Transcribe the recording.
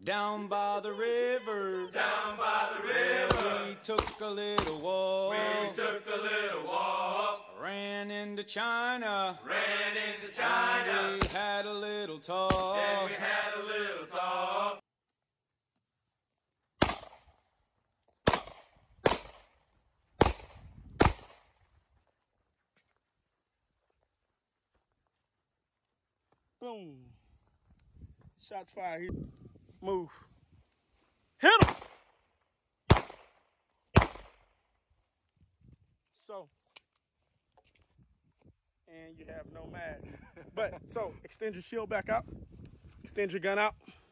Down by the river, down by the river, we took a little walk. we took a little walk, Ran into China, ran into China, we had a little talk. and we had a little talk. Boom. Shots fired. Here. Move. Hit him. So, and you have no mag. But, so, extend your shield back out. Extend your gun out.